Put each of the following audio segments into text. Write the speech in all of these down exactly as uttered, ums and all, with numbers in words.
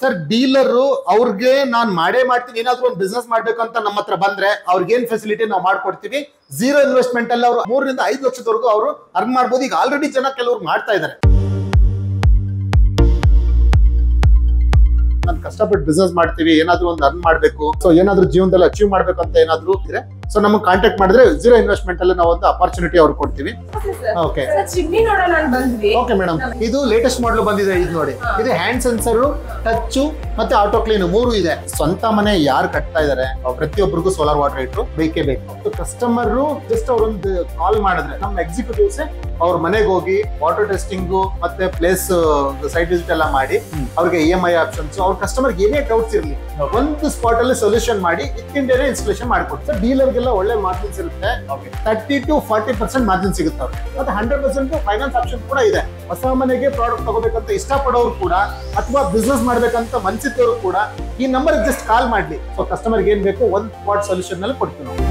Sir dealer ಅವ್ರಿಗೆ ನಾನ್ ಮಾಡೇ ಮಾಡ್ತೀನಿ ಏನಾದ್ರು ಒಂದು ಬಿಸ್ನೆಸ್ ಮಾಡ್ಬೇಕು ಅಂತ ನಮ್ಮ ಹತ್ರ ಬಂದ್ರೆ ಅವ್ರಿಗೆ ಏನ್ ಫೆಸಿಲಿಟಿ ನಾವು ಮಾಡ್ಕೊಡ್ತೀವಿ. ಝೀರೋ ಇನ್ವೆಸ್ಟ್ಮೆಂಟ್ ಅಲ್ಲಿ ಅವರು ಮೂರರಿಂದ ಐದು ಲಕ್ಷದವರೆಗೂ ಅವರು ಅರ್ನ್ ಮಾಡ್ಬೋದು. ಈಗ ಆಲ್ರೆಡಿ ಜನ ಕೆಲವರು ಮಾಡ್ತಾ ಇದ್ದಾರೆ. ನಾನು ಕಷ್ಟಪಟ್ಟು ಬಿಸ್ನೆಸ್ ಮಾಡ್ತೀವಿ, ಏನಾದ್ರು ಒಂದು ಅರ್ನ್ ಮಾಡ್ಬೇಕು, ಸೊ ಏನಾದ್ರು ಜೀವನದಲ್ಲಿ ಅಚೀವ್ ಮಾಡ್ಬೇಕು ಅಂತ ಏನಾದ್ರು ಇದ್ರೆ ಸೊ ನಮಗೆ ಕಾಂಟ್ಯಾಕ್ಟ್ ಮಾಡಿದ್ರೆ ಝೀರೋ ಇನ್ವೆಸ್ಟ್ಮೆಂಟ್ ಅಲ್ಲಿ ನಾವು ಒಂದು ಅಪರ್ಚುನಿಟಿ ಅವ್ರು ಕೊಡ್ತೀವಿ. ಓಕೆ ಓಕೆ ಮೇಡಮ್, ಇದು ಲೇಟೆಸ್ಟ್ ಮಾಡಲ್ ಬಂದಿದೆ. ಇದು ನೋಡಿ, ಇದು ಹ್ಯಾಂಡ್ ಸೆನ್ಸರ್, ಟಚ್ ಮತ್ತೆ ಆಟೋ ಕ್ಲೀನ್ ಮೂರು ಇದೆ. ಸ್ವಂತ ಮನೆ ಯಾರು ಕಟ್ತಾ ಇದಾರೆ ಪ್ರತಿಯೊಬ್ಬರಿಗೂ ಸೋಲಾರ್ ವಾಟರ್ ಹೀಟರ್ ಬೇಕೇ ಬೇಕು. ಕಸ್ಟಮರ್ ಜಸ್ಟ್ ಅವ್ರೊಂದು ಕಾಲ್ ಮಾಡಿದ್ರೆ ನಮ್ಮ ಎಕ್ಸಿಕ್ಯೂಟಿವ್ಸ್ ಅವ್ರ ಮನೆಗೆ ಹೋಗಿ ವಾಟರ್ ಟೆಸ್ಟಿಂಗ್ ಮತ್ತೆ ಪ್ಲೇಸ್ ಸೈಟ್ ವಿಸಿಟ್ ಎಲ್ಲ ಮಾಡಿ ಅವ್ರಿಗೆ ಇ ಎಂ ಐ ಆಪ್ಷನ್ಸ್, ಅವ್ರ ಕಸ್ಟಮರ್ ಏನೇ ಡೌಟ್ಸ್ ಇರಲಿ ಒಂದು ಸ್ಪಾಟ್ ಅಲ್ಲಿ ಸೊಲ್ಯೂಷನ್ ಮಾಡಿ ಇತ್ತಿಂಡೇನೆ ಇನ್ಸ್ಟಾಲೇಷನ್ ಮಾಡ್ಕೊಡ್ತಾರೆ. ಡೀಲರ್ಗೆಲ್ಲ ಒಳ್ಳೆ ಮಾರ್ಜಿನ್ಸ್ ಇರುತ್ತೆ. Thirty to forty percent margin ಸಿಗುತ್ತೆ ಅವ್ರಿಗೆ. ಮತ್ತೆ ಹಂಡ್ರೆಡ್ ಪರ್ಸೆಂಟ್ ಫೈನಾನ್ಸ್ ಆಪ್ಷನ್ ಕೂಡ ಇದೆ. ಹೊಸ ಮನೆಗೆ ಪ್ರಾಡಕ್ಟ್ ತಗೋಬೇಕಂತ ಇಷ್ಟಪಡೋರು ಕೂಡ ಅಥವಾ ಬಿಸ್ನೆಸ್ ಮಾಡ್ಬೇಕಂತ ಮನ್ಸಿದ್ದವರು ಕೂಡ ಈ ನಂಬರ್ ಜಸ್ಟ್ ಕಾಲ್ ಮಾಡ್ಲಿ. ಸೊ ಕಸ್ಟಮರ್ಗೆ ಏನ್ ಬೇಕು ಒಂದು ಸ್ಪಾಟ್ ಸೊಲ್ಯೂಷನ್ ನಲ್ಲಿ ಕೊಡ್ತೀವಿ ನಾವು.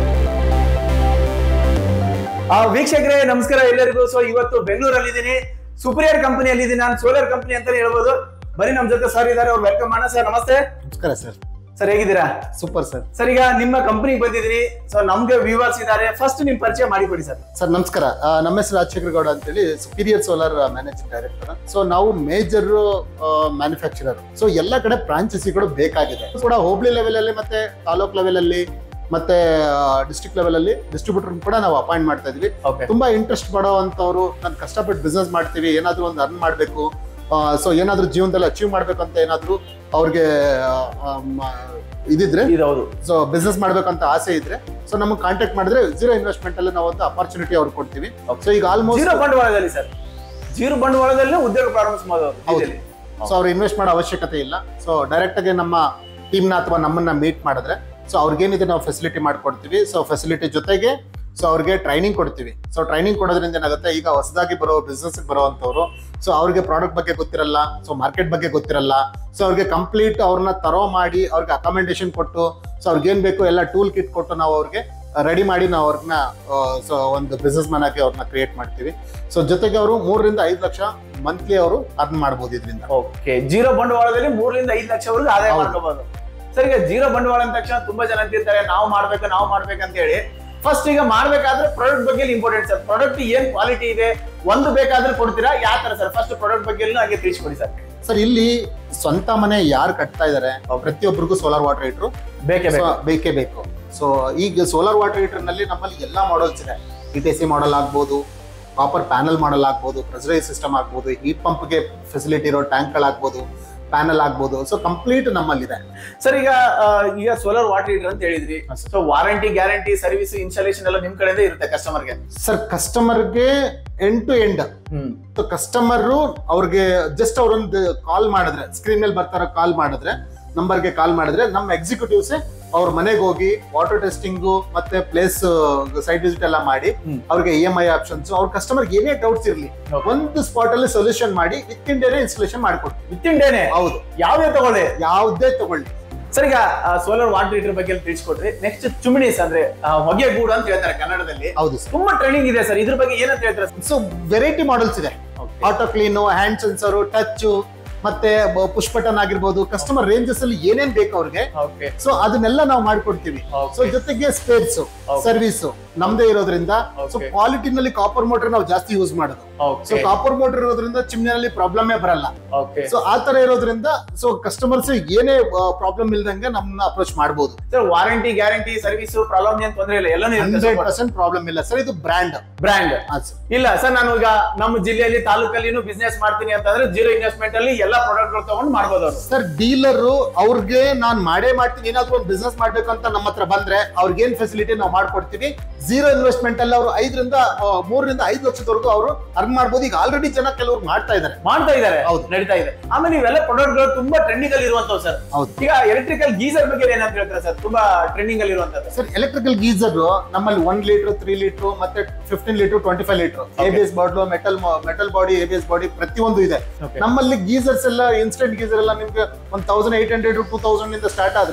ವೀಕ್ಷಕರೇ ನಮಸ್ಕಾರ ಎಲ್ಲರಿಗೂ. ಸೊ ಇವತ್ತು ಬೆಂಗಳೂರಲ್ಲಿ ಇದ್ದೀನಿ, ಸುಪೀರಿಯರ್ ಕಂಪನಿಯಲ್ಲಿ ಇದ್ದೀನಿ. ನಾನು ಸೋಲಾರ್ ಕಂಪನಿ ಅಂತಾನೆ ಹೇಳ್ಬೋದು. ಬರೀ ನಮ್ ಜೊತೆ ಸರ್ ಇದಾರೆ, ಅವ್ರು ವೆಲ್ಕಮ್ ಮಾಡೋಣ. ಸರ್ ನಮಸ್ತೆ. ನಮಸ್ಕಾರ ಸರ್. ಸರ್ ಹೇಗಿದ್ದೀರಾ? Super sir. ಸರ್ ಈಗ ನಿಮ್ಮ ಕಂಪನಿಗೆ ಬಂದಿದ್ದೀನಿ. ಸೊ ನಮ್ಗೆ ವ್ಯೂವರ್ಸ್ ಇದಾರೆ, ಫಸ್ಟ್ ನಿಮ್ ಪರಿಚಯ ಮಾಡಿಕೊಡಿ ಸರ್. ಸರ್ ನಮಸ್ಕಾರ, ನಮ್ಮ ಹೆಸರು ರಾಜಶೇಖರ್ ಗೌಡ ಅಂತೇಳಿ, superior solar managing director. So ನಾವು ಮೇಜರ್ ಮ್ಯಾನುಫ್ಯಾಕ್ಚರರ್. ಸೊ ಎಲ್ಲ ಕಡೆ ಫ್ರಾಂಚೈಸಿಗಳು ಬೇಕಾಗಿದೆ ಕೂಡ. ಹೋಬಳಿ ಲೆವೆಲ್ ಅಲ್ಲಿ ಮತ್ತೆ ತಾಲೂಕ್ ಲೆವೆಲ್ ಅಲ್ಲಿ ಮತ್ತೆ ಡಿಸ್ಟ್ರಿಕ್ಟ್ ಲೆವೆಲ್ ಅಲ್ಲಿ ಡಿಸ್ಟ್ರಿಬ್ಯೂಟರ್ ಕೂಡ ನಾವು ಅಪಾಯಿಂಟ್ ಮಾಡ್ತಾ ಇದೀವಿ. ತುಂಬಾ ಇಂಟ್ರೆಸ್ಟ್ ಪಡೋವಂತವ್ರು, ನಾನು ಕಷ್ಟಪಟ್ಟು ಬಿಸ್ನೆಸ್ ಮಾಡ್ತೀವಿ, ಏನಾದ್ರು ಒಂದು ಅರ್ನ್ ಮಾಡ್ಬೇಕು, ಸೊ ಏನಾದ್ರು ಜೀವನದಲ್ಲಿ ಅಚೀವ್ ಮಾಡ್ಬೇಕು ಅಂತ ಏನಾದ್ರು ಅವ್ರಿಗೆ ಇದಿದ್ರೆ, ಸೊ ಬಿಸ್ನೆಸ್ ಮಾಡ್ಬೇಕಂತ ಆಸೆ ಇದ್ರೆ ಸೊ ನಮಗೆ ಕಾಂಟ್ಯಾಕ್ಟ್ ಮಾಡಿದ್ರೆ ಝೀರೋ ಇನ್ವೆಸ್ಟ್ಮೆಂಟ್ ಅಲ್ಲಿ ನಾವು ಒಂದು ಅಪರ್ಚುನಿಟಿ ಅವ್ರಿಗೆ ಕೊಡ್ತೀವಿ. ಸೊ ಈಗ ಆಲ್ಮೋಸ್ಟ್ ಜೀರೋ ಬಂಡವಾಳದಲ್ಲಿ ಸರ್, ಜೀರೋ ಬಂಡವಾಳದಲ್ಲಿ ಉದ್ಯೋಗ ಪ್ರಾರಂಭಿಸಬಹುದು. ಸೊ ಅವ್ರು ಇನ್ವೆಸ್ಟ್ ಮಾಡೋ ಅವಶ್ಯಕತೆ ಇಲ್ಲ. ಸೊ ಡೈರೆಕ್ಟ್ ಆಗಿ ನಮ್ಮ ಟೀಮ್ನ ಅಥವಾ ನಮ್ಮನ್ನ ಮೀಟ್ ಮಾಡಿದ್ರೆ ಸೊ ಅವ್ರಿಗೇನಿದೆ ನಾವು ಫೆಸಿಲಿಟಿ ಮಾಡ್ಕೊಡ್ತೀವಿ. ಸೊ ಫೆಸಿಲಿಟಿ ಜೊತೆಗೆ ಸೊ ಅವ್ರಿಗೆ ಟ್ರೈನಿಂಗ್ ಕೊಡ್ತೀವಿ. ಸೊ ಟ್ರೈನಿಂಗ್ ಕೊಡೋದ್ರಿಂದ ಏನಾಗುತ್ತೆ, ಈಗ ಹೊಸದಾಗಿ ಬರೋ ಬಿಸ್ನೆಸ್ ಬರೋವಂಥವ್ರು ಸೊ ಅವ್ರಿಗೆ ಪ್ರಾಡಕ್ಟ್ ಬಗ್ಗೆ ಗೊತ್ತಿರಲ್ಲ, ಸೊ ಮಾರ್ಕೆಟ್ ಬಗ್ಗೆ ಗೊತ್ತಿರಲ್ಲ. ಸೊ ಅವ್ರಿಗೆ ಕಂಪ್ಲೀಟ್ ಅವ್ರನ್ನ ತರೋ ಮಾಡಿ ಅವ್ರಿಗೆ ಅಕಾಮೆಂಡೇಶನ್ ಕೊಟ್ಟು ಸೊ ಅವ್ರಿಗೆ ಏನ್ ಬೇಕು ಎಲ್ಲ ಟೂಲ್ ಕಿಟ್ ಕೊಟ್ಟು ನಾವು ಅವ್ರಿಗೆ ರೆಡಿ ಮಾಡಿ ನಾವು ಅವ್ರನ್ನ ಸೊ ಒಂದು ಬಿಸ್ನೆಸ್ ಮ್ಯಾನ್ ಆಗಿ ಅವ್ರನ್ನ ಕ್ರಿಯೇಟ್ ಮಾಡ್ತೀವಿ. ಸೊ ಜೊತೆಗೆ ಅವರು ಮೂರರಿಂದ ಐದು ಲಕ್ಷ ಮಂತ್ಲಿ ಅವರು ಅರ್ನ್ ಮಾಡ್ಬೋದು ಇದರಿಂದ. ಓಕೆ, ಜೀರೋ ಬಂಡವಾಳದಲ್ಲಿ ಮೂರರಿಂದ ಐದು ಲಕ್ಷವರೆಗೂ ಆದಾಯ ಮಾಡ್ಕೋಬಹುದು. ಸರ್ ಈಗ ಜೀರೋ ಬಂಡವಾಳ ಅಂದ ತಕ್ಷಣ ತುಂಬಾ ಜನ ಅಂತಿರ್ತಾರೆ ನಾವು ಮಾಡ್ಬೇಕು ನಾವು ಮಾಡ್ಬೇಕಂತ ಹೇಳಿ. ಫಸ್ಟ್ ಈಗ ಮಾಡ್ಬೇಕಾದ್ರೆ ಪ್ರಾಡಕ್ಟ್ ಬಗ್ಗೆ ಇಂಪಾರ್ಟೆಂಟ್ ಸರ್. ಪ್ರಾಡಕ್ಟ್ ಏನ್ ಕ್ವಾಲಿಟಿ ಇದೆ ಒಂದು ಬೇಕಾದ್ರೆ ಕೊಡ್ತೀರಾ, ಯಾವ ತರ ಸರ್? ಫಸ್ಟ್ ಪ್ರಾಡಕ್ಟ್ ಬಗ್ಗೆ ಹಾಗೆ ತಿಳಿಸ್ಕೊಡಿ ಸರ್. ಸರ್ ಇಲ್ಲಿ ಸ್ವಂತ ಮನೆ ಯಾರು ಕಟ್ತಾ ಇದಾರೆ ಪ್ರತಿಯೊಬ್ಬರಿಗೂ ಸೋಲಾರ್ ವಾಟರ್ ಹೀಟರ್ ಬೇಕೇ ಬೇಕೇ ಬೇಕು. ಸೊ ಈಗ ಸೋಲಾರ್ ವಾಟರ್ ಹೀಟರ್ ನಲ್ಲಿ ನಮ್ಮಲ್ಲಿ ಎಲ್ಲಾ ಮಾಡಲ್ಸ್ ಇದೆ. ಇ ಟಿ ಸಿ ಮಾಡಲ್ ಆಗ್ಬೋದು, ಕಾಪರ್ ಪ್ಯಾನಲ್ ಮಾಡಲ್ ಆಗ್ಬೋದು, ಪ್ರೆಷರೈಸ್ ಸಿಸ್ಟಮ್ ಆಗ್ಬೋದು, ಹೀಟ್ ಪಂಪ್ಗೆ ಫೆಸಿಲಿಟಿ ಇರೋ ಟ್ಯಾಂಕ್ಗಳಾಗ್ಬೋದು, ಪ್ಯಾನಲ್ ಆಗ್ಬೋದು. ಸೊ ಕಂಪ್ಲೀಟ್ ನಮ್ಮಲ್ಲಿದೆ ಸರ್. ಈಗ ಈಗ ಸೋಲಾರ್ ವಾಟರ್ ಹೀಟರ್ ಅಂತ ಹೇಳಿದ್ರಿ. So warranty, guarantee, service, installation ಎಲ್ಲ ನಿಮ್ ಕಡೆಯಿಂದ ಇರುತ್ತೆ ಕಸ್ಟಮರ್ಗೆ? ಸರ್ ಕಸ್ಟಮರ್ಗೆ ಎಂಡ್ ಟು ಎಂಡ್. ಕಸ್ಟಮರ್ ಅವ್ರಿಗೆ ಜಸ್ಟ್ ಅವ್ರೊಂದು ಕಾಲ್ ಮಾಡಿದ್ರೆ, ಸ್ಕ್ರೀನ್ ಮೇಲೆ ಬರ್ತಾರ ಕಾಲ್ ಮಾಡಿದ್ರೆ, ನಂಬರ್ಗೆ ಕಾಲ್ ಮಾಡಿದ್ರೆ ನಮ್ಮ ಎಕ್ಸಿಕ್ಯೂಟಿವ್ಸ್ ಅವ್ರ ಮನೆಗೆ ಹೋಗಿ ವಾಟರ್ ಟೆಸ್ಟಿಂಗ್ ಮತ್ತೆ ಪ್ಲೇಸ್ ಸೈಟ್ ವಿಸಿಟ್ ಎಲ್ಲ ಮಾಡಿ ಅವ್ರಿಗೆ ಇ ಎಂ ಐ ಆಪ್ಷನ್ಸ್, ಅವ್ರ ಕಸ್ಟಮರ್ ಏನೇ ಡೌಟ್ಸ್ ಇರ್ಲಿ ಒಂದು ಸ್ಪಾಟ್ ಅಲ್ಲಿ ಸೊಲ್ಯೂಷನ್ ಮಾಡಿ ವಿತ್ತಿಂಡೇನೆ ಇನ್ಸ್ಟಾಲೇಷನ್ ಮಾಡ್ಕೊಡ್ತೀವಿ. ವಿತ್ತಿಂಡೇನೆ? ಹೌದು. ಯಾವ್ದೇ ತಗೊಳ್ಳಿ, ಯಾವ್ದೇ ತಗೊಳ್ಳಿ. ಸರ್ ಈಗ ಸೋಲಾರ್ ವಾಟರ್ ಹೀಟರ್ ಬಗ್ಗೆ ತಿಳಿಸ್ಕೊಡ್ರಿ. ನೆಕ್ಸ್ಟ್ ಚಿಮ್ನೀಸ್ ಅಂದ್ರೆ ಹೊಗೆ ಗೂಡು ಅಂತ ಹೇಳ್ತಾರೆ ಕನ್ನಡದಲ್ಲಿ. ಹೌದು, ತುಂಬಾ ಟ್ರೈನಿಂಗ್ ಇದೆ ಸರ್, ಇದ್ರ ಬಗ್ಗೆ ಏನಂತ ಹೇಳ್ತಾರೆ? ಸೊ ವೆರೈಟಿ ಮಾಡಲ್ಸ್ ಇದೆ. Auto clean, hand sensor, touch ಮತ್ತೆ ಪುಷ್ ಬಟನ್ ಆಗಿರ್ಬೋದು. ಕಸ್ಟಮರ್ ರೇಂಜಸ್ ಅಲ್ಲಿ ಏನೇನ್ ಬೇಕು ಅವ್ರಿಗೆ ಸೊ ಅದನ್ನೆಲ್ಲ ನಾವು ಮಾಡ್ಕೊಡ್ತೀವಿ. ಸೊ ಜೊತೆಗೆ ಸ್ಪೇರ್ಸ್ ಸರ್ವಿಸ್ ನಮ್ದೇ ಇರೋದ್ರಿಂದ ಸೊ ಕ್ವಾಲಿಟಿನಲ್ಲಿ ಕಾಪರ್ ಮೋಟರ್ ನಾವು ಜಾಸ್ತಿ ಯೂಸ್ ಮಾಡೋದು. ಸೊ ಕಾಪರ್ ಮೋಟರ್ ಇರೋದ್ರಿಂದ ಚಿಮ್ನಿನಲ್ಲಿ ಪ್ರಾಬ್ಲಮ್ ಬರಲ್ಲ. ಸೊ ಆ ತರ ಇರೋದ್ರಿಂದ ಸೊ ಕಸ್ಟಮರ್ಸ್ ಏನೇ ಪ್ರಾಬ್ಲಮ್ ಇಲ್ದಂಗೆ ನಮ್ಮನ್ನ ಅಪ್ರೋಚ್ ಮಾಡಬಹುದು. Sir warranty, guarantee, service problem ಏನ್ ತೊಂದರೆ ಇಲ್ಲ, ಎಲ್ಲ ಹಂಡ್ರೆಡ್ ಪರ್ಸೆಂಟ್ ಪ್ರಾಬ್ಲಮ್ ಇಲ್ಲ ಸರ್. ಇದು ಬ್ರ್ಯಾಂಡ್ ಬ್ರ್ಯಾಂಡ್ ಇಲ್ಲ ಸರ್. ನಾನು ಈಗ ನಮ್ಮ ಜಿಲ್ಲೆಯಲ್ಲಿ ತಾಲೂಕಲ್ಲಿ ಬಿಸ್ನೆಸ್ ಮಾಡ್ತೀನಿ ಅಂತಂದ್ರೆ ಜೀರೋ ಇನ್ವೆಸ್ಟ್ಮೆಂಟ್ ಅಲ್ಲಿ ಎಲ್ಲ ಪ್ರಾಡಕ್ಟ್ ಗಳು ತಗೊಂಡು ಮಾಡ್ಬೋದು ಸರ್. ಡೀಲರ್ ಅವ್ರಿಗೆ ನಾನ್ ಮಾಡೇ ಮಾಡ್ತೀನಿ ಏನಾದ್ರು ಒಂದು ಬಿಸ್ನೆಸ್ ಮಾಡ್ಬೇಕು ಅಂತ ನಮ್ಮ ಹತ್ರ ಬಂದ್ರೆ ಅವ್ರಿಗೆ ಏನ್ ಫೆಸಿಲಿಟಿ ನಾವು ಮಾಡ್ಕೊಡ್ತೀವಿ. ಝೀರೋ ಇನ್ವೆಸ್ಟ್ಮೆಂಟ್ ಅಲ್ಲಿ ಅವರು ಐದರಿಂದ ಮೂರರಿಂದ ಐದು ಲಕ್ಷದವರೆಗೂ ಅವರು ಅರ್ನ್ ಮಾಡ್ಬೋದು. ಈಗ ಆಲ್ರೆಡಿ ಜನ ಕೆಲವರು ಮಾಡ್ತಾ ಇದಾರೆ ಮಾಡ್ತಾ ಇದಾರೆ ಹೌದು, ನಡೀತಾ ಇದೆ. ಆಮೇಲೆ ಇವೆಲ್ಲ ಪ್ರಾಡಕ್ಟ್ ಗಳು ತುಂಬಾ ಟ್ರೆಂಡಿಂಗ್ ಅಲ್ಲಿ ಇರುವಂತವು ಸರ್. ಈಗ ಎಲೆಕ್ಟ್ರಿಕಲ್ ಗೀಸರ್ ಬಗ್ಗೆ ಏನಂತ ಹೇಳ್ತಾರೆ ಸರ್? ತುಂಬಾ ಟ್ರೆಂಡಿಂಗ್ ಅಲ್ಲಿ ಇರುವಂತದ್ದು ಸರ್. ಎಲೆಕ್ಟ್ರಿಕಲ್ ಗೀಸರ್ ನಮ್ಮಲ್ಲಿ ಒನ್ ಲೀಟರ್, ತ್ರೀ ಲೀಟರ್ ಮತ್ತೆ fifteen litre, twenty five litre ABS bottle, metal metal body, ABS body ಪ್ರತಿಯೊಂದು ಇದೆ ನಮ್ಮಲ್ಲಿ. ಗೀಸರ್ಸ್ ಎಲ್ಲ ಇನ್ಸ್ಟೆಂಟ್ ಗೀಸರ್ ಎಲ್ಲ ನಿಮ್ಗೆ ಒಂದ್ thousand eight hundred two thousand ಇಂದ ಸ್ಟಾರ್ಟ್ ಆದ್ರೆ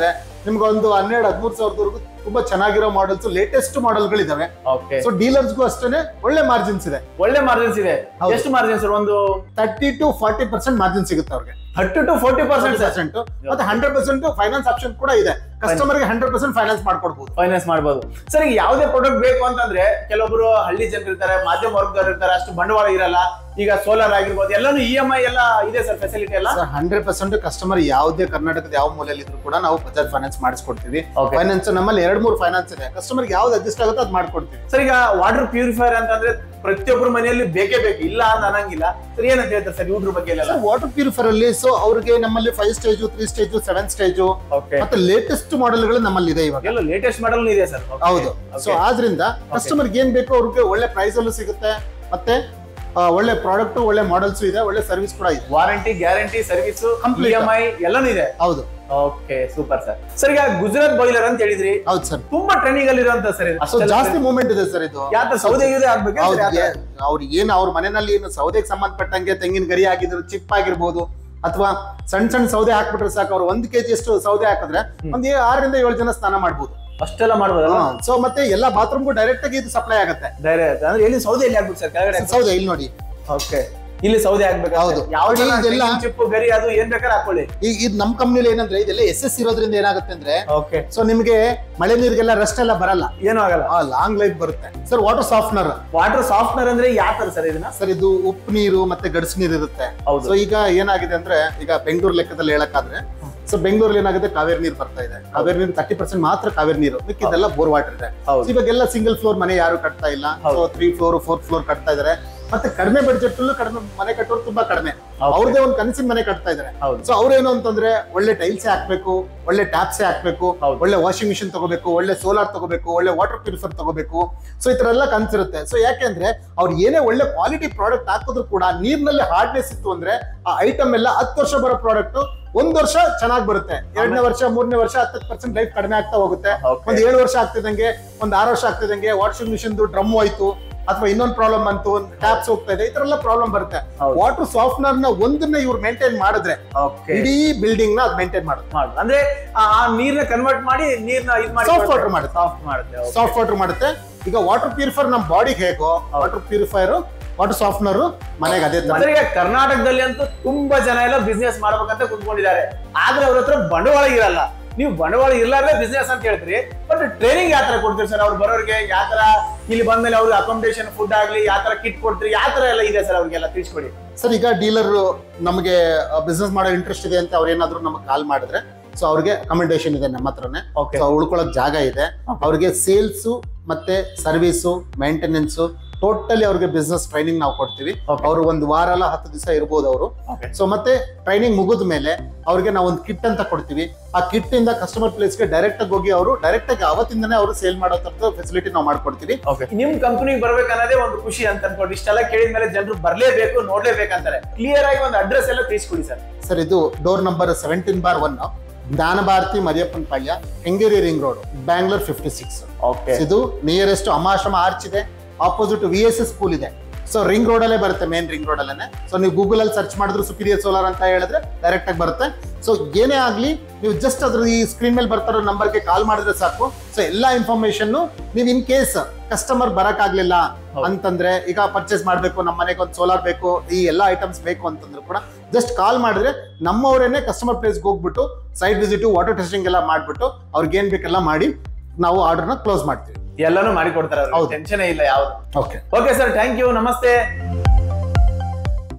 ನಿಮ್ಗೆ ಒಂದು ಹನ್ನೆರಡು ಹದಿಮೂರು ಸಾವಿರದವರೆಗೂ ತುಂಬಾ ಚೆನ್ನಾಗಿರೋ ಮಾಡೆಲ್ಸ್ ಲೇಟೆಸ್ಟ್ ಮಾಡೆಲ್ಗಳಿದಾವೆ. ಓಕೆ. ಸೊ ಡೀಲರ್ಸ್ಗೂ ಅಷ್ಟೇ ಒಳ್ಳೆ ಮಾರ್ಜಿನ್ಸ್ ಇದೆ. ಒಳ್ಳೆ ಮಾರ್ಜಿನ್ಸ್ ಇದೆ. ಎಷ್ಟು ಮಾರ್ಜಿನ್ಸ್? ಒಂದು thirty to forty percent margin ಸಿಗುತ್ತೆ ಅವ್ರಿಗೆ. Thirty to forty percent percent ಮತ್ತೆ ಹಂಡ್ರೆಡ್ ಪರ್ಸೆಂಟ್ ಫೈನಾನ್ಸ್ ಆಪ್ಷನ್ ಕೂಡ ಇದೆ. ಕಸ್ಟಮರ್ ಗೆ ಹಂಡ್ರೆಡ್ ಪರ್ಸೆಂಟ್ ಫೈನಾನ್ಸ್ ಮಾಡ್ಕೊಡ್ಬಹುದು. ಫೈನಾನ್ಸ್ ಮಾಡಬಹುದು. ಸರ್, ಈಗ ಯಾವುದೇ ಪ್ರಾಡಕ್ಟ್ ಬೇಕು ಅಂತಂದ್ರೆ ಕೆಲವೊಬ್ರು ಹಳ್ಳಿ ಜನರು ಇರ್ತಾರೆ, ಮಾಧ್ಯಮ ವರ್ಗದವ್ರು ಇರ್ತಾರೆ, ಅಷ್ಟು ಬಂಡವಾಳ ಇರಲ್ಲ. ಈಗ ಸೋಲಾರ್ ಆಗಿರ್ಬೋದು, ಎಲ್ಲಾನು ಇ ಎಂ ಐ ಎಲ್ಲ ಇದೆ ಸರ್, ಫೆಸಿಲಿಟಿ ಎಲ್ಲ. ಹಂಡ್ರೆಡ್ ಪರ್ಸೆಂಟ್ ಕಸ್ಟಮರ್ ಯಾವುದೇ ಕರ್ನಾಟಕದ ಯಾವ ಮೂಲೆಯಲ್ಲಿ ಇದ್ರು ಕೂಡ ನಾವು ಬಜಾಜ್ ಫೈನಾನ್ಸ್ ಮಾಡಿಸ್ಕೊಡ್ತೀವಿ. ಫೈನಾನ್ಸ್ ನಮ್ಮಲ್ಲಿ ಎರಡ್ ಮೂರು ಫೈನಾನ್ಸ್ ಇದೆ. ಕಸ್ಟಮರ್ ಯಾವ್ದು ಅಡ್ಜಸ್ಟ್ ಆಗುತ್ತೆ ಅದು ಮಾಡ್ಕೊಡ್ತೀವಿ. ಸರ್, ಈಗ ವಾಟರ್ ಪ್ಯೂರಿಫೈಯರ್ ಅಂತಂದ್ರೆ ಪ್ರತಿಯೊಬ್ಬರ ಮನೆಯಲ್ಲಿ ಬೇಕೇ ಬೇಕು, ಇಲ್ಲ ಅಂತ ಅನ್ನಂಗಿಲ್ಲ. ಸರ್, ಏನಂತ ಹೇಳ್ತಾರೆ ಸರ್ ಇವ್ರ ಬಗ್ಗೆ ಎಲ್ಲ? ವಾಟರ್ ಪ್ಯೂರಿಫೈಯರ್ ಅಲ್ಲಿ ಸೊ ಅವ್ರಿಗೆ ನಮ್ಮಲ್ಲಿ five stage, three stage, seven stage ಮತ್ತೆ ಲೇಟೆಸ್ಟ್ ಮಾಡೆಲ್ ಗಳು ನಮ್ಮಲ್ಲಿ ಇದೆ. ಇವಾಗ ಎಲ್ಲ ಲೇಟೆಸ್ಟ್ ಮಾಡೆಲ್ ಇದೆ ಸರ್. ಹೌದು. ಸೊ ಆದ್ರಿಂದ ಕಸ್ಟಮರ್ ಏನ್ ಬೇಕೋ ಅವ್ರಿಗೆ ಒಳ್ಳೆ ಪ್ರೈಸ್ ಅಲ್ಲೂ ಸಿಗುತ್ತೆ, ಮತ್ತೆ ಒಳ್ಳೆ ಪ್ರಾಡಕ್ಟ್, ಒಳ್ಳೆ ಮಾಡೆಲ್ಸ್ ಇದೆ, ಒಳ್ಳೆ ಸರ್ವಿಸ್ ಕೂಡ ಇದೆ. Warranty, guarantee, service, E M I ಎಲ್ಲಾನು ಇದೆ. ಹೌದು. Okay, super sir. ಸರ್, ಈಗ ಗುಜರಾತ್ ಬಾಯ್ಲರ್ ಅಂತ ಹೇಳಿದ್ರಿ. ಹೌದು ಸರ್. ತುಂಬಾ ಟ್ರೆಂಡಿಂಗ್ ಅಲ್ಲಿ ಇರುವಂತ ಸರ್ ಇದು. ಜಾಸ್ತಿ ಮೂವ್ಮೆಂಟ್ ಇದೆ ಸರ್ ಇದು. ಯಾಕೆ ಸೌದೆ ಯೂಸ್ ಆಗ್ಬೇಕು? ಅವ್ರಿಗೆ ಏನು ಅವ್ರ ಮನೆಯಲ್ಲಿ ಏನು ಸೌದೆಗೆ ಸಂಬಂಧಪಟ್ಟಂಗೆ ತೆಂಗಿನ ಗರಿ ಆಗಿದ್ರು, ಚಿಪ್ ಆಗಿರ್ಬೋದು, ಅಥವಾ ಸಣ್ಣ ಸಣ್ಣ ಸೌದೆ ಹಾಕ್ಬಿಟ್ರೆ ಸಾಕು. ಅವ್ರು ಒಂದ್ ಕೆಜಿ ಅಷ್ಟು ಸೌದೆ ಹಾಕಿದ್ರೆ ಒಂದ್ ಆರರಿಂದ ಏಳು ಜನ ಸ್ನಾನ ಮಾಡ್ಬೋದು. ಅಷ್ಟೆಲ್ಲ ಮಾಡ್ಬೋದಲ್ಲ? ಸೊ ಮತ್ತೆ ಎಲ್ಲಾ ಬಾತ್ರೂಮ್ಗೂ ಡೈರೆಕ್ಟ್ ಆಗಿ ಇದು ಸಪ್ಲೈ ಆಗುತ್ತೆ. ಡೈರೆಕ್ಟ್ ಅಂದ್ರೆ ಎಲ್ಲಿ ಸೌದೆ ಎಲ್ಲಿ ಆಗ್ಬೇಕು ಸರ್? ಕೆಳಗಡೆ ಸೌದೆ ಇಲ್ಲಿ ನೋಡಿ. ಓಕೆ, ಇಲ್ಲಿ ಸೌದೆ ಆಗ್ಬೇಕು. ಹೌದು. ಯಾವ್ದೆಲ್ಲ ಚಿಪ್ಪು, ಗರಿ, ಅದು ಏನ್ ಬೇಕಾದ್ರೆ ಹಾಕೊಳ್ಳಿ. ಈಗ ಇದು ನಮ್ ಕಂಪ್ನಿಲಿ ಏನಂದ್ರೆ ಇದೆಲ್ಲ ಎಸ್ ಎಸ್ ಇರೋದ್ರಿಂದ ಏನಾಗುತ್ತೆ ಅಂದ್ರೆ, ಓಕೆ, ಸೊ ನಿಮ್ಗೆ ಮಳೆ ನೀರಿಗೆಲ್ಲ ರಸ್ಟ್ ಎಲ್ಲ ಬರಲ್ಲ, ಏನೂ ಆಗಲ್ಲ, ಲಾಂಗ್ ಲೈಫ್ ಬರುತ್ತೆ. Sir, water softener. Water softener ಅಂದ್ರೆ ಯಾವ ತರ ಸರ್ ಇದನ್ನ? ಸರ್, ಇದು ಉಪ್ಪು ನೀರು ಮತ್ತೆ ಗಡಸು ನೀರು ಇರುತ್ತೆ. ಸೊ ಈಗ ಏನಾಗಿದೆ ಅಂದ್ರೆ, ಈಗ ಬೆಂಗಳೂರು ಲೆಕ್ಕದಲ್ಲಿ ಹೇಳಕ್ಕಾದ್ರೆ, ಸೊ ಬೆಂಗಳೂರಲ್ಲಿ ಏನಾಗುತ್ತೆ, ಕಾವೇರಿ ನೀರು ಬರ್ತಾ ಇದೆ. ಕಾವೇರಿ ನೀರು ತರ್ಟಿ ಪರ್ಸೆಂಟ್ ಮಾತ್ರ ಕಾವೇರಿ ನೀರು, ಮಿಕ್ಕಿದೆಲ್ಲ ಬೋರ್ ವಾಟರ್ ಇದೆ. ಇವಾಗೆಲ್ಲ ಸಿಂಗಲ್ ಫ್ಲೋರ್ ಮನೆ ಯಾರು ಕಟ್ತಾ ಇಲ್ಲ. So three floor fourth floor ಕಟ್ತಾ ಇದಾರೆ. ಮತ್ತೆ ಕಡಿಮೆ ಬಡ್ಜೆಟ್ ಅಲ್ಲೂ ಕಡಿಮೆ ಮನೆ ಕಟ್ಟೋರು ತುಂಬಾ ಕಡಿಮೆ. ಅವ್ರದೇ ಒಂದು ಕನಸಿನ ಮನೆ ಕಟ್ತಾ ಇದಾರೆ. ಸೊ ಅವ್ರೇನು ಅಂತಂದ್ರೆ ಒಳ್ಳೆ ಟೈಲ್ಸ್ ಹಾಕ್ಬೇಕು, ಒಳ್ಳೆ ಟ್ಯಾಪ್ಸ್ ಹಾಕ್ಬೇಕು, ಒಳ್ಳೆ ವಾಷಿಂಗ್ ಮಿಷಿನ್ ತಗೋಬೇಕು, ಒಳ್ಳೆ ಸೋಲಾರ್ ತಗೋಬೇಕು, ಒಳ್ಳೆ ವಾಟರ್ ಪ್ಯೂರಿಫೈರ್ ತಗೋಬೇಕು. ಸೊ ಈ ತರ ಎಲ್ಲ ಕನ್ಸಿರುತ್ತೆ. ಸೊ ಯಾಕೆಂದ್ರೆ ಅವ್ರು ಏನೇ ಒಳ್ಳೆ ಕ್ವಾಲಿಟಿ ಪ್ರಾಡಕ್ಟ್ ಹಾಕಿದ್ರು ಕೂಡ ನೀರ್ನಲ್ಲಿ ಹಾರ್ಡ್ನೆಸ್ ಇತ್ತು ಅಂದ್ರೆ ಆ ಐಟಮ್ ಎಲ್ಲ ಹತ್ತು ವರ್ಷ ಬರೋ ಪ್ರಾಡಕ್ಟ್ ಒಂದ್ ವರ್ಷ ಚೆನ್ನಾಗಿ ಬರುತ್ತೆ, ಎರಡನೇ ವರ್ಷ ಮೂರನೇ ವರ್ಷ ಹತ್ತು ಪರ್ಸೆಂಟ್ ಲೈಫ್ ಕಡಿಮೆ ಆಗ್ತಾ ಹೋಗುತ್ತೆ. ಒಂದ್ ಏಳು ವರ್ಷ ಆಗ್ತಿದಂಗೆ, ಒಂದ್ ಆರು ವರ್ಷ ಆಗ್ತಿದಂಗೆ ವಾಷಿಂಗ್ ಮಿಷಿನ್ ಡ್ರಮ್ ಹೋಯ್ತು, ಅಥವಾ ಇನ್ನೊಂದು ಪ್ರಾಬ್ಲಮ್ ಬಂತು, ಒಂದು ಟ್ಯಾಪ್ಸ್ ಹೋಗ್ತಾ ಇದೆ, ಈ ತರ ಎಲ್ಲ ಪ್ರಾಬ್ಲಮ್ ಬರುತ್ತೆ. ವಾಟರ್ ಸಾಫ್ಟ್ನರ್ ನ ಒಂದನ್ನ ಇವ್ರು ಮೇಂಟೈನ್ ಮಾಡಿದ್ರೆ ಇಡೀ ಬಿಲ್ಡಿಂಗ್ ನ ಮೇಂಟೈನ್ ಮಾಡುತ್ತೆ. ಅಂದ್ರೆ ಆ ನೀರ್ನ ಕನ್ವರ್ಟ್ ಮಾಡಿ ನೀರ್ನ ಸಾಫ್ಟ್ ವಾಟರ್ ಮಾಡುತ್ತೆ. ಸಾಫ್ಟ್ ಮಾಡುತ್ತೆ ಸಾಫ್ಟ್ ವಾಟರ್ ಮಾಡುತ್ತೆ. ಈಗ ವಾಟರ್ ಪ್ಯೂರಿಫೈರ್ ನಮ್ ಬಾಡಿಗೆ ಹೇಗೋ, ವಾಟರ್ ಪ್ಯೂರಿಫೈರ್, ವಾಟರ್ ಸಾಫ್ಟ್ನರ್ ಮನೆಗೆ ಅದೇ ತರ. ಈಗ ಕರ್ನಾಟಕದಲ್ಲಿ ಅಂತೂ ತುಂಬಾ ಜನ ಎಲ್ಲ ಬಿಸ್ನೆಸ್ ಮಾಡ್ಬೇಕಂತ ಕುತ್ಕೊಂಡಿದ್ದಾರೆ. ಆದ್ರೆ ಅವ್ರ ಹತ್ರ ಬಂಡವಾಳ ಇರಲ್ಲ. ನೀವು ಬಂಡವಾಳ ಇರ್ಲಾರ್ದೆ ಬಿಸ್ನೆಸ್ ಅಂತ ಹೇಳ್ತೀರಿ, ಬಟ್ ಟ್ರೈನಿಂಗ್ ಯಾವ ತರ ಕೊಡ್ತೀರಿ ಸರ್? ಅವ್ರು ಬರೋರಿಗೆ ಯಾವ ತರ, ಇಲ್ಲಿ ಬಂದ್ಮೇಲೆ ಅವ್ರಿಗೆ ಅಕಾಮಿಡೇಷನ್, ಫುಡ್ ಆಗ್ಲಿ, ಯಾವ ತರ ಕಿಟ್ ಕೊಡ್ತೀರಿ, ಯಾವ ತರ ಎಲ್ಲ ಇದೆ ಸರ್? ಅವ್ರಿಗೆಲ್ಲ ತಿಳಿಸ್ಕೊಡಿ ಸರ್. ಈಗ ಡೀಲರ್ ನಮಗೆ ಬಿಸ್ನೆಸ್ ಮಾಡೋ ಇಂಟ್ರೆಸ್ಟ್ ಇದೆ ಅಂತ ಅವ್ರು ಏನಾದ್ರು ನಮಗೆ ಕಾಲ್ ಮಾಡಿದ್ರೆ, ಸೊ ಅವ್ರಿಗೆ ಅಕಾಮಿಡೇಷನ್ ಇದೆ ನಮ್ಮ ಹತ್ರನೇ, ಉಳ್ಕೊಳಕ್ ಜಾಗ ಇದೆ. ಅವ್ರಿಗೆ ಸೇಲ್ಸ್ ಮತ್ತೆ ಸರ್ವಿಸು, ಮೇಂಟೆನೆನ್ಸ್, ಟೋಟಲಿ ಅವ್ರಿಗೆ ಬಿಸ್ನೆಸ್ ಟ್ರೈನಿಂಗ್ ನಾವು ಕೊಡ್ತೀವಿ. ಅವರು ಒಂದು ವಾರ ಅಲ್ಲ ಹತ್ತು ದಿವಸ ಇರ್ಬೋದು ಅವರು. ಸೊ ಮತ್ತೆ ಟ್ರೈನಿಂಗ್ ಮುಗಿದ ಮೇಲೆ ಅವ್ರಿಗೆ ನಾವು ಒಂದು ಕಿಟ್ ಅಂತ ಕೊಡ್ತೀವಿ. ಆ ಕಿಟ್ ಇಂದ ಕಸ್ಟಮರ್ ಪ್ಲೇಸ್ ಗೆ ಡೈರೆಕ್ಟ್ ಆಗಿ ಹೋಗಿ ಅವರು ಡೈರೆಕ್ಟ್ ಆಗಿ ಅವತ್ತಿಂದನೇ ಅವರು ಸೇಲ್ ಮಾಡೋ ತರದ ಫೆಸಿಲಿಟಿ ನಾವು ಮಾಡ್ಕೊಡ್ತೀವಿ. ನಿಮ್ ಕಂಪನಿಗೆ ಬರ್ಬೇಕನ್ನೋದೇ ಒಂದು ಖುಷಿ ಅಂತ ಅನ್ಕೊಂಡು ಇಷ್ಟೆಲ್ಲ ಕೇಳಿದ್ಮೇಲೆ ಜನರು ಬರ್ಲೇಬೇಕು, ನೋಡ್ಲೇಬೇಕಂತಾರೆ. ಕ್ಲಿಯರ್ ಆಗಿ ಒಂದು ಅಡ್ರೆಸ್ ಎಲ್ಲ ತಿಳಿಸ್ಕೊಡಿ ಸರ್. ಸರ್, ಇದು door number seventeen bar one, Jnana Bharathi Mariyappan Palya, Kengeri ring road, Bangalore fifty six. ಇದು ನಿಯರೆಸ್ಟ್ ಅಮಾಶ್ರಮ ಆರ್ಚ್ ಇದೆ, opposite V S S school ಇದೆ. ಸೊ ರಿಂಗ್ ರೋಡ್ ಅಲ್ಲೇ ಬರುತ್ತೆ, ಮೇನ್ ರಿಂಗ್ ರೋಡ್ ಅಲ್ಲೇ. ಸೊ ನೀವು ಗೂಗಲ್ ಅಲ್ಲಿ ಸರ್ಚ್ ಮಾಡಿದ್ರು ಸುಪೀರಿಯರ್ ಸೋಲಾರ್ ಅಂತ ಹೇಳಿದ್ರೆ ಡೈರೆಕ್ಟ್ ಆಗಿ ಬರುತ್ತೆ. ಸೊ ಏನೇ ಆಗ್ಲಿ ನೀವು ಜಸ್ಟ್ ಅದ್ರ ಈ ಸ್ಕ್ರೀನ್ ಮೇಲೆ ಬರ್ತಾರೋ ನಂಬರ್ಗೆ ಕಾಲ್ ಮಾಡಿದ್ರೆ ಸಾಕು. ಸೊ ಎಲ್ಲಾ ಇನ್ಫಾರ್ಮೇಶನ್ ನೀವು ಇನ್ ಕೇಸ್ ಕಸ್ಟಮರ್ ಬರಕ್ ಆಗ್ಲಿಲ್ಲ ಅಂತಂದ್ರೆ, ಈಗ ಪರ್ಚೇಸ್ ಮಾಡ್ಬೇಕು, ನಮ್ಮ ಮನೆಗೆ ಒಂದು ಸೋಲಾರ್ ಬೇಕು, ಈ ಎಲ್ಲಾ ಐಟಮ್ಸ್ ಬೇಕು ಅಂತಂದ್ರು ಕೂಡ ಜಸ್ಟ್ ಕಾಲ್ ಮಾಡಿದ್ರೆ ನಮ್ಮವರೇನೆ ಕಸ್ಟಮರ್ ಪ್ಲೇಸ್ಗೆ ಹೋಗ್ಬಿಟ್ಟು ಸೈಟ್ ವಿಸಿಟ್, ವಾಟರ್ ಟೆಸ್ಟಿಂಗ್ ಎಲ್ಲ ಮಾಡ್ಬಿಟ್ಟು ಅವ್ರಿಗೆ ಏನ್ ಬೇಕೆಲ್ಲ ಮಾಡಿ ನಾವು ಆರ್ಡರ್ನ ಕ್ಲೋಸ್ ಮಾಡ್ತೀವಿ. ಎಲ್ಲಾನು ಮಾಡಿ ಕೊಡ್ತಾರೆ, ಟೆನ್ಷನ್ ಇಲ್ಲ ಯಾವ್ದು. Okay okay sir, thank you, ನಮಸ್ತೆ.